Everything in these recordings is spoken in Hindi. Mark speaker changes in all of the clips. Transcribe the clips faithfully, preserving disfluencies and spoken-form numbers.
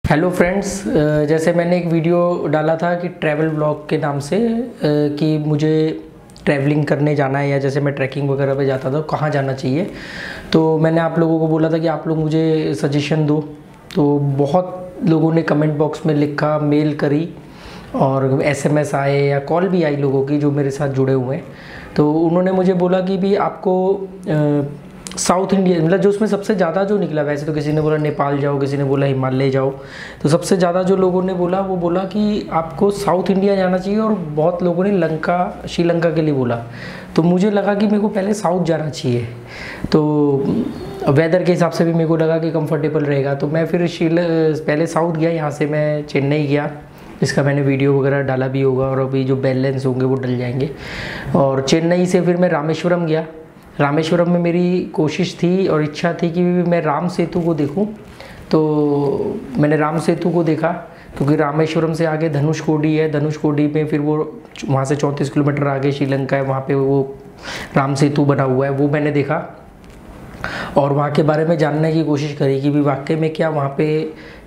Speaker 1: हेलो फ्रेंड्स, जैसे मैंने एक वीडियो डाला था कि ट्रैवल ब्लॉग के नाम से कि मुझे ट्रैवलिंग करने जाना है या जैसे मैं ट्रैकिंग वगैरह पे जाता था कहाँ जाना चाहिए। तो मैंने आप लोगों को बोला था कि आप लोग मुझे सजेशन दो। तो बहुत लोगों ने कमेंट बॉक्स में लिखा, मेल करी और एसएमएस आए या कॉल भी आई लोगों की जो मेरे साथ जुड़े हुए हैं। तो उन्होंने मुझे बोला कि भी आपको साउथ इंडिया मतलब जो उसमें सबसे ज़्यादा जो निकला, वैसे तो किसी ने बोला नेपाल जाओ, किसी ने बोला हिमालय जाओ, तो सबसे ज़्यादा जो लोगों ने बोला वो बोला कि आपको साउथ इंडिया जाना चाहिए और बहुत लोगों ने लंका श्रीलंका के लिए बोला। तो मुझे लगा कि मेरे को पहले साउथ जाना चाहिए, तो वेदर के हिसाब से भी मेरे को लगा कि कंफर्टेबल रहेगा। तो मैं फिर श्रील पहले साउथ गया, यहाँ से मैं चेन्नई गया, इसका मैंने वीडियो वगैरह डाला भी होगा और अभी जो बैलेंस होंगे वो डल जाएंगे। और चेन्नई से फिर मैं रामेश्वरम गया। रामेश्वरम में मेरी कोशिश थी और इच्छा थी कि मैं राम सेतु को देखूं। तो मैंने राम सेतु को देखा, क्योंकि रामेश्वरम से आगे धनुषकोडी है, धनुषकोडी में फिर वो वहाँ से चौंतीस किलोमीटर आगे श्रीलंका है, वहाँ पे वो राम सेतु बना हुआ है, वो मैंने देखा और वहाँ के बारे में जानने की कोशिश करी कि भी वाकई में क्या वहाँ पे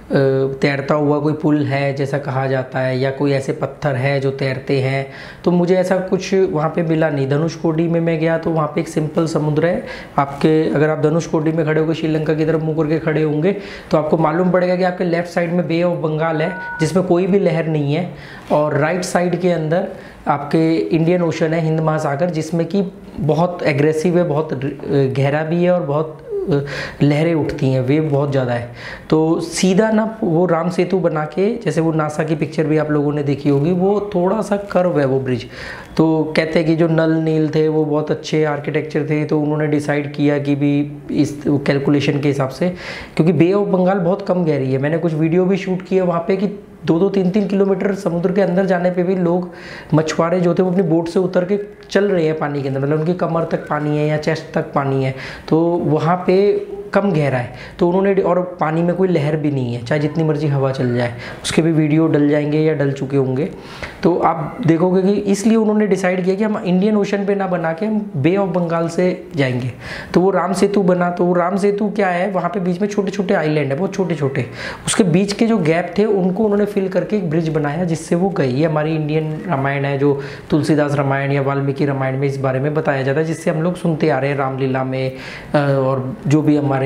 Speaker 1: तैरता हुआ कोई पुल है जैसा कहा जाता है या कोई ऐसे पत्थर है जो तैरते हैं। तो मुझे ऐसा कुछ वहाँ पे मिला नहीं। धनुषकोडी में मैं गया तो वहाँ पे एक सिंपल समुद्र है। आपके अगर आप धनुषकोडी में खड़े होकर श्रीलंका की तरफ मुँह करके खड़े होंगे तो आपको मालूम पड़ेगा कि आपके लेफ्ट साइड में बे ऑफ बंगाल है जिसमें कोई भी लहर नहीं है, और राइट साइड के अंदर आपके इंडियन ओशन है, हिंद महासागर, जिसमें कि बहुत एग्रेसिव है, बहुत गहरा भी है और बहुत लहरें उठती हैं, वेव बहुत ज़्यादा है। तो सीधा ना वो राम सेतु बना के, जैसे वो नासा की पिक्चर भी आप लोगों ने देखी होगी, वो थोड़ा सा कर्व है वो ब्रिज। तो कहते हैं कि जो नल नील थे वो बहुत अच्छे आर्किटेक्चर थे, तो उन्होंने डिसाइड किया कि भी इस कैलकुलेशन के हिसाब से, क्योंकि बे ऑफ बंगाल बहुत कम गहरी है। मैंने कुछ वीडियो भी शूट किए वहाँ पे कि दो दो तीन तीन किलोमीटर समुद्र के अंदर जाने पे भी लोग मछुआरे जो थे वो अपनी बोट से उतर के चल रहे हैं पानी के अंदर, मतलब उनकी कमर तक पानी है या चेस्ट तक पानी है, तो वहाँ पे कम गहरा है। तो उन्होंने, और पानी में कोई लहर भी नहीं है, चाहे जितनी मर्जी हवा चल जाए, उसके भी वीडियो डल जाएंगे या डल चुके होंगे। तो आप देखोगे कि इसलिए उन्होंने डिसाइड किया कि हम इंडियन ओशन पे ना बना के हम बे ऑफ बंगाल से जाएंगे। तो वो राम सेतु बना। तो वो राम सेतु क्या है, वहाँ पे बीच में छोटे छोटे आइलैंड है, बहुत छोटे छोटे, उसके बीच के जो गैप थे उनको उन्होंने फिल करके एक ब्रिज बनाया जिससे वो गई। ये हमारी इंडियन रामायण है, जो तुलसीदास रामायण या वाल्मीकि रामायण में इस बारे में बताया जाता है, जिससे हम लोग सुनते आ रहे हैं रामलीला में, और जो भी हमारे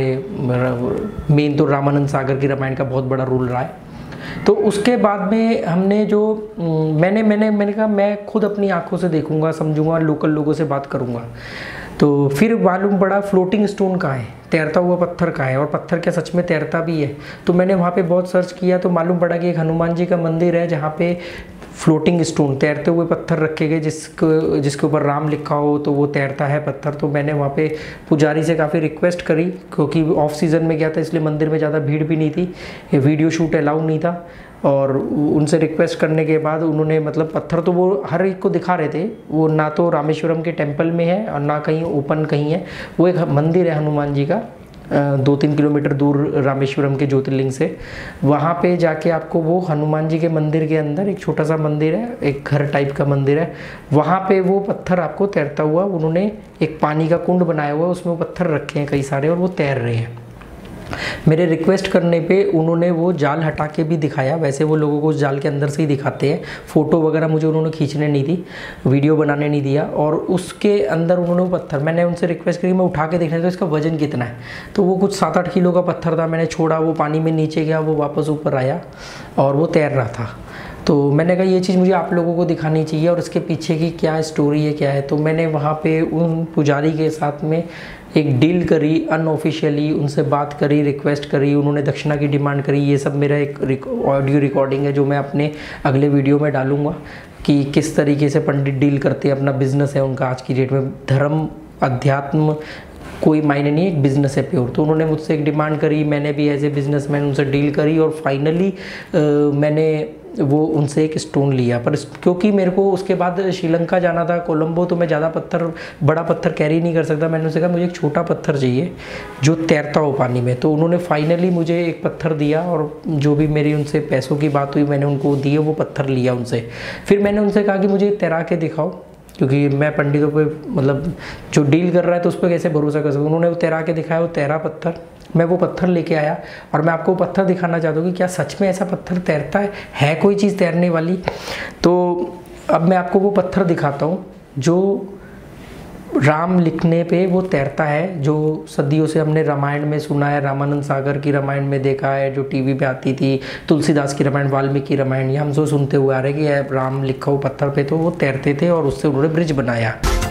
Speaker 1: मेन तो रामानंद सागर की रामायण का बहुत बड़ा रोल रहा है। तो उसके बाद में हमने जो मैंने मैंने मैंने कहा मैं खुद अपनी आंखों से देखूंगा, समझूंगा, लोकल लोगों से बात करूंगा। तो फिर मालूम पड़ा फ्लोटिंग स्टोन कहाँ है, तैरता हुआ पत्थर कहाँ है, और पत्थर क्या सच में तैरता भी है। तो मैंने वहाँ पे बहुत सर्च किया तो मालूम पड़ा कि एक हनुमान जी का मंदिर है जहाँ पे फ्लोटिंग स्टोन, तैरते हुए पत्थर रखे गए, जिसको जिसके ऊपर राम लिखा हो तो वो तैरता है पत्थर। तो मैंने वहाँ पे पुजारी से काफ़ी रिक्वेस्ट करी, क्योंकि ऑफ सीज़न में गया था इसलिए मंदिर में ज़्यादा भीड़ भी नहीं थी, वीडियो शूट अलाउ नहीं था। और उनसे रिक्वेस्ट करने के बाद उन्होंने, मतलब पत्थर तो वो हर एक को दिखा रहे थे, वो ना तो रामेश्वरम के टेम्पल में है और ना कहीं ओपन कहीं है, वो एक मंदिर है हनुमान जी का दो तीन किलोमीटर दूर रामेश्वरम के ज्योतिर्लिंग से। वहाँ पे जाके आपको वो हनुमान जी के मंदिर के अंदर एक छोटा सा मंदिर है, एक घर टाइप का मंदिर है, वहाँ पे वो पत्थर आपको तैरता हुआ, उन्होंने एक पानी का कुंड बनाया हुआ है, उसमें वो पत्थर रखे हैं कई सारे और वो तैर रहे हैं। मेरे रिक्वेस्ट करने पे उन्होंने वो जाल हटा के भी दिखाया। वैसे वो लोगों को उस जाल के अंदर से ही दिखाते हैं, फ़ोटो वगैरह मुझे उन्होंने खींचने नहीं दी, वीडियो बनाने नहीं दिया। और उसके अंदर उन्होंने वो पत्थर, मैंने उनसे रिक्वेस्ट करी मैं उठा के देखना तो इसका वजन कितना है, तो वो कुछ सात आठ किलो का पत्थर था। मैंने छोड़ा, वो पानी में नीचे गया, वो वापस ऊपर आया और वो तैर रहा था। तो मैंने कहा ये चीज़ मुझे आप लोगों को दिखानी चाहिए और इसके पीछे की क्या स्टोरी है, क्या है। तो मैंने वहाँ पे उन पुजारी के साथ में एक डील करी, अनऑफिशियली उनसे बात करी, रिक्वेस्ट करी, उन्होंने दक्षिणा की डिमांड करी। ये सब मेरा एक ऑडियो रिकॉर्डिंग है जो मैं अपने अगले वीडियो में डालूँगा कि किस तरीके से पंडित डील करते हैं, अपना बिजनेस है उनका आज की डेट में। धर्म अध्यात्म कोई मायने नहीं, एक बिज़नेस है प्योर। तो उन्होंने मुझसे एक डिमांड करी, मैंने भी एज ए बिजनेसमैन उनसे डील करी और फाइनली मैंने वो उनसे एक स्टोन लिया। पर क्योंकि मेरे को उसके बाद श्रीलंका जाना था, कोलंबो, तो मैं ज़्यादा पत्थर, बड़ा पत्थर कैरी नहीं कर सकता। मैंने उनसे कहा मुझे एक छोटा पत्थर चाहिए जो तैरता हो पानी में। तो उन्होंने फाइनली मुझे एक पत्थर दिया और जो भी मेरी उनसे पैसों की बात हुई मैंने उनको दिए, वो पत्थर लिया उनसे। फिर मैंने उनसे कहा कि मुझे तैरा के दिखाओ, क्योंकि मैं पंडितों पे, मतलब जो डील कर रहा है तो उस पर कैसे भरोसा कर सकूँ। उन्होंने वो तैरा के दिखाया, वो तैरा पत्थर मैं वो पत्थर लेके आया और मैं आपको वो पत्थर दिखाना चाहता हूँ कि क्या सच में ऐसा पत्थर तैरता है है कोई चीज़ तैरने वाली। तो अब मैं आपको वो पत्थर दिखाता हूँ जो राम लिखने पे वो तैरता है, जो सदियों से हमने रामायण में सुना है, रामानंद सागर की रामायण में देखा है, जो टीवी पे आती थी, तुलसीदास की रामायण, वाल्मीकि रामायण, ये हम जो सुनते हुए आ रहे हैं कि राम लिखा हो पत्थर पे तो वो तैरते थे और उससे उन्होंने ब्रिज बनाया।